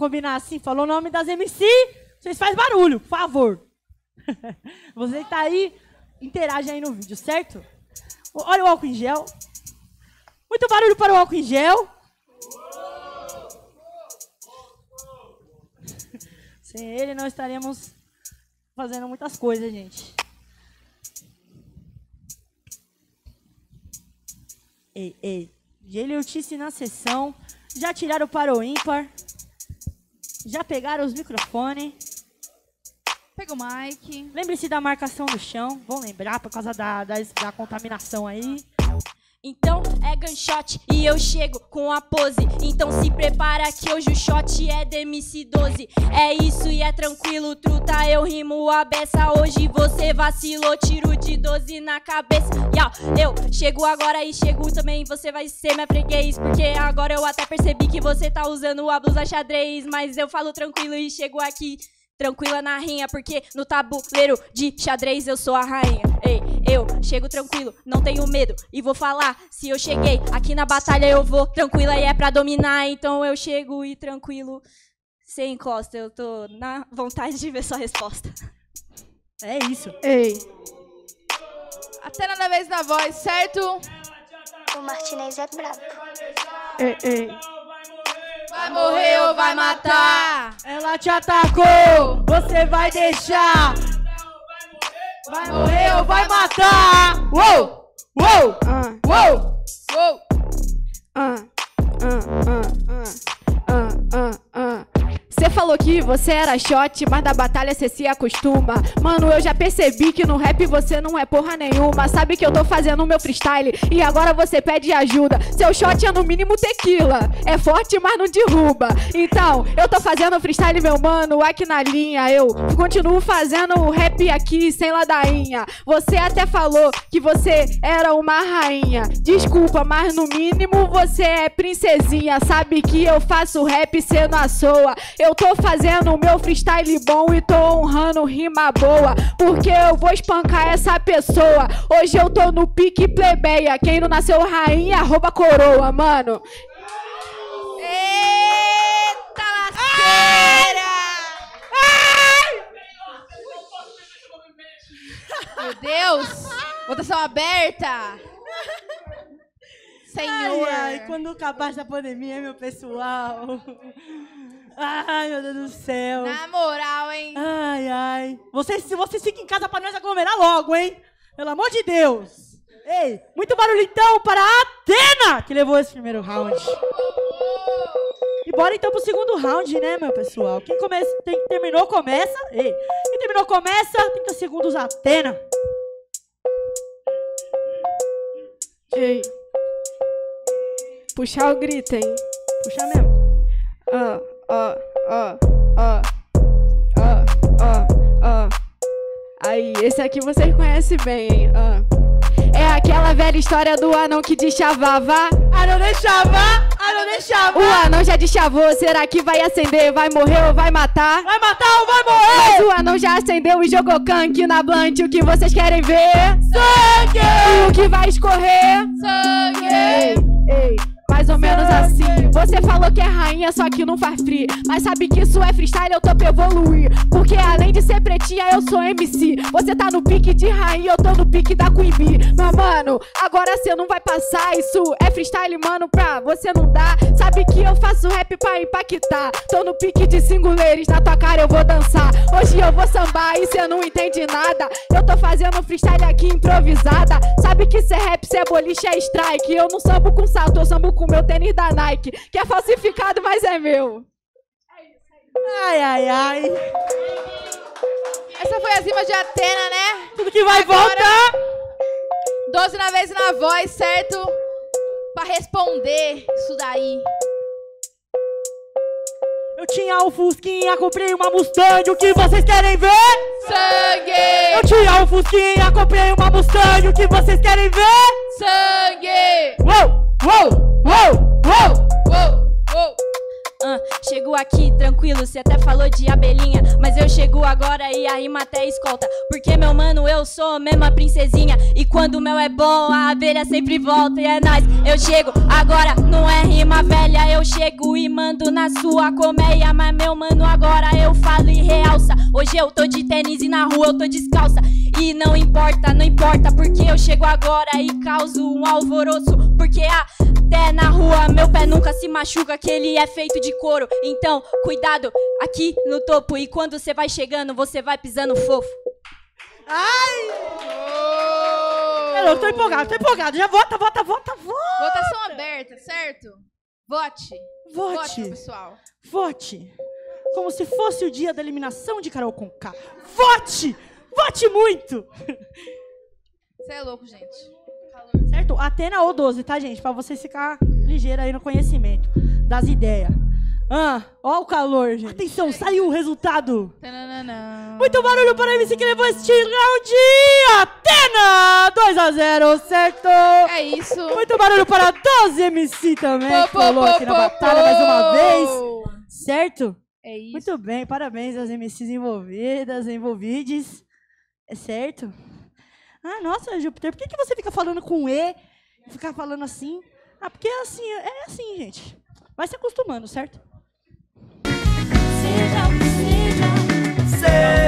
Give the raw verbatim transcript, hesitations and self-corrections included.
combinar assim, falou o nome das M C, vocês fazem barulho, por favor. Você que tá aí, interage aí no vídeo, certo? Olha o álcool em gel. Muito barulho para o álcool em gel. Sem ele não estaremos fazendo muitas coisas, gente. Ei, ei. Geliutice na sessão. Já tiraram para o ímpar. Já pegaram os microfones. Pega o mic. Lembre-se da marcação do chão. Vão lembrar por causa da, da, da contaminação aí. Então é gunshot e eu chego com a pose. Então se prepara que hoje o shot é D M C doze. É isso e é tranquilo, truta, eu rimo a beça. Hoje você vacilou, tiro de doze na cabeça. Yau, eu chego agora e chego também, você vai ser minha freguês. Porque agora eu até percebi que você tá usando a blusa xadrez. Mas eu falo tranquilo e chego aqui tranquila na rinha, porque no tabuleiro de xadrez eu sou a rainha. Ei, eu chego tranquilo, não tenho medo e vou falar. Se eu cheguei aqui na batalha eu vou tranquila e é pra dominar. Então eu chego e tranquilo, sem encosta. Eu tô na vontade de ver sua resposta. É isso. Ei. Até na vez da voz, certo? O Martinez é brabo. Ei, ei. Vai morrer ou vai matar? Ela te atacou, você vai deixar. Vai morrer ou vai matar? Uou! Uou! Ah, Uou! uou. Ah, ah, ah, ah, ah, ah. Cê falou que você era shot, mas da batalha cê se acostuma. Mano, eu já percebi que no rap você não é porra nenhuma. Sabe que eu tô fazendo o meu freestyle e agora você pede ajuda. Seu shot é no mínimo tequila. É forte, mas não derruba. Então, eu tô fazendo freestyle, meu mano, aqui na linha. Eu continuo fazendo o rap aqui sem ladainha. Você até falou que você era uma rainha. Desculpa, mas no mínimo você é princesinha. Sabe que eu faço rap sendo a soa. Eu tô fazendo o meu freestyle bom e tô honrando rima boa, porque eu vou espancar essa pessoa. Hoje eu tô no pique plebeia. Quem não nasceu rainha, rouba coroa, mano. Eita lasqueira! Meu Deus! Votação aberta! Senhor! Ai, ai, quando acabar essa pandemia, meu pessoal. Ai, meu Deus do céu. Na moral, hein? Ai, ai. Vocês, se vocês fiquem em casa pra nós aglomerar logo, hein? Pelo amor de Deus. Ei, muito barulho então para a Athena, que levou esse primeiro round. E bora então pro segundo round, né, meu pessoal? Quem, come... Quem terminou, começa. Ei, quem terminou, começa. trinta segundos, Athena. Ei. Puxar o grito, hein? Puxa mesmo. Ah, ah, ah, ah, ah, ah, ah. Aí, esse aqui vocês conhecem bem, hein? Ah. É aquela velha história do anão que deschavava. Ah, não deixava, ah, não deixava. O anão já deschavou, será que vai acender? Vai morrer ou vai matar? Vai matar ou vai morrer? Mas o anão já acendeu e jogou canque na blunt. O que vocês querem ver? Sangue! O que vai escorrer? Sangue! Ei, ei. Mais ou menos assim. Você falou que é rainha, só que não faz free. Mas sabe que isso é freestyle, eu tô pra evoluir. Porque além de ser pretinha, eu sou M C. Você tá no pique de rainha, eu tô no pique da Queen Bee. Mas mano, agora cê não vai passar. Isso é freestyle, mano, pra você não dar. Sabe que eu faço rap pra impactar. Tô no pique de singuleiros, na tua cara eu vou dançar. Hoje eu vou sambar e cê não entende nada. Eu tô fazendo freestyle aqui improvisada. Sabe que cê rap, cê é boliche, é strike. Eu não sambo com salto, eu sambo com meu tênis da Nike, que é falsificado, mas é meu. Ai, ai, ai. Essa foi a rima de Athena, né? Tudo que vai Agora, voltar. doze na vez na voz, certo? Pra responder isso daí. Eu tinha um Fusquinha, comprei uma Mustang, o que vocês querem ver? Sangue! Eu tinha um Fusquinha, comprei uma Mustang, o que vocês querem ver? Sangue! Uou, uou, uou, uou. Uou, uou. Uh, chego aqui tranquilo, cê até falou de abelhinha, mas eu chego agora e a rima até escolta. Porque, meu mano, eu sou mesmo a princesinha, e quando o mel é bom, a abelha sempre volta. E é nóis, eu chego agora, não é rima velha. Eu chego e mando na sua colmeia, mas, meu mano, agora eu falo e realça. Hoje eu tô de tênis e na rua eu tô descalça. E não importa, não importa, porque eu chego agora e causo um alvoroço. Porque até na rua meu pé nunca se machuca, que ele é feito de couro. Então, cuidado aqui no topo, e quando você vai chegando, você vai pisando fofo. Ai! Eu tô empolgado, tô empolgado. Já vota, vota, vota, vota. Votação aberta, certo? Vote. Vote. Vote, pessoal. Vote. Como se fosse o dia da eliminação de Carol Conká. Vote! Vote muito! Você é louco, gente. Certo? Atena ou doze, tá, gente? Pra vocês ficar ligeiro aí no conhecimento das ideias. Ah, ó o calor, gente. Atenção, saiu o resultado. Tananana. Muito barulho para a M C que levou este round. Atena! dois a zero, certo? É isso. Muito barulho para doze M C também, Pô, que pô, falou pô, aqui na pô, batalha pô. mais uma vez. Certo? É isso. Muito bem, parabéns às M Cs envolvidas, envolvides. É certo? Ah, nossa, Júpiter, por que, que você fica falando com E? Ficar falando assim? Ah, porque é assim, é assim, gente. Vai se acostumando, certo? Seja o que seja, Seja